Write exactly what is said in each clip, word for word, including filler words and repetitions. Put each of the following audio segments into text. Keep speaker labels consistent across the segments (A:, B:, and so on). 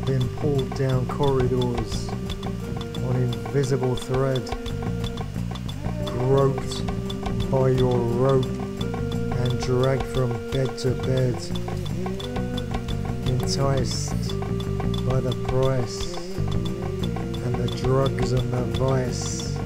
A: Been pulled down corridors on invisible thread, groped by your rope and dragged from bed to bed, enticed by the price and the drugs and the vice,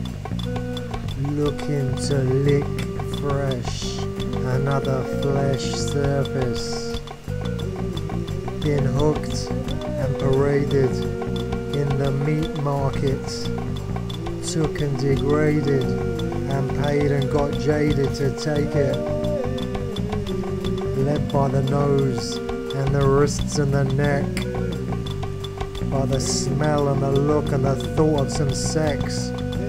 A: looking to lick fresh another flesh surface, been hooked and paraded in the meat market, took and degraded and paid and got jaded to take it, led by the nose and the wrists and the neck, by the smell and the look and the thought of some sex,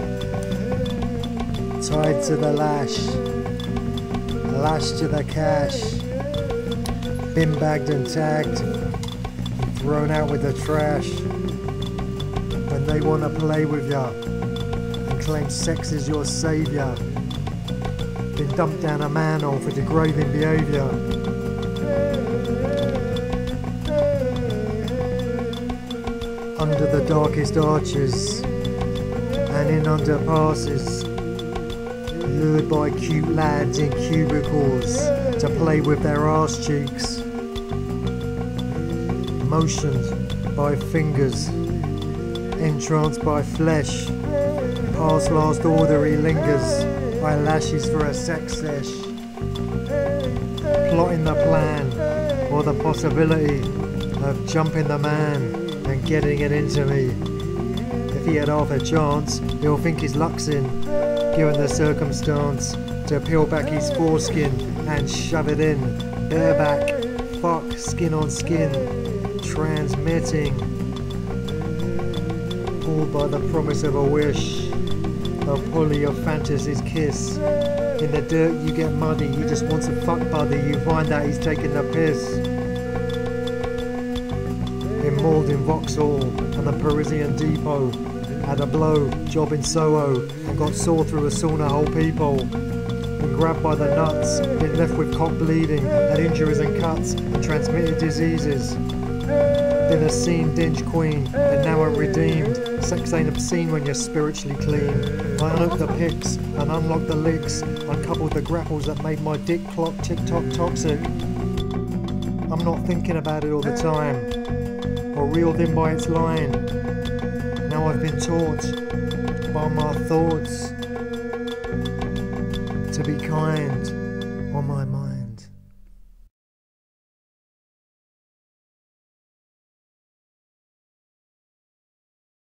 A: tied to the lash, lashed to the cash, bin bagged and tagged, and thrown out with the trash. When they want to play with ya and claim sex is your saviour, been dumped down a manhole for degrading behaviour. Under the darkest arches and in underpasses, lured by cute lads in cubicles to play with their arse cheeks, motioned by fingers, entranced by flesh, past last order he lingers, by lashes for a sex sesh, plotting the plan or the possibility of jumping the man and getting it into me. If he had half a chance, he'll think his luck's in, given the circumstance, to peel back his foreskin and shove it in, bareback, fuck, skin on skin, transmitting, pulled by the promise of a wish, a pulley of fantasy's kiss. In the dirt you get muddy, he just wants a fuck buddy, you find out he's taking the piss. Been mauled in Vauxhall and the Parisian depot, had a blow, job in Soho, and got sore through a sauna hole peephole. Been grabbed by the nuts, been left with cock bleeding, had injuries and cuts, and transmitted diseases. Been a scene dinge queen, and now I'm redeemed. Sex ain't obscene when you're spiritually clean. I unhooked the pics, and unlocked the licks, uncoupled the grapples that made my dick clock tick-tock toxic. I'm not thinking about it all the time, or reeled in by its line. Now I've been taught by my thoughts to be kind on my mind.